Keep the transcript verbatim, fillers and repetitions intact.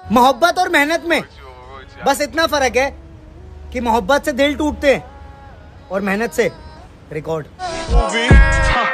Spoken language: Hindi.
मोहब्बत और मेहनत में बस इतना फर्क है कि मोहब्बत से दिल टूटते हैं और मेहनत से रिकॉर्ड।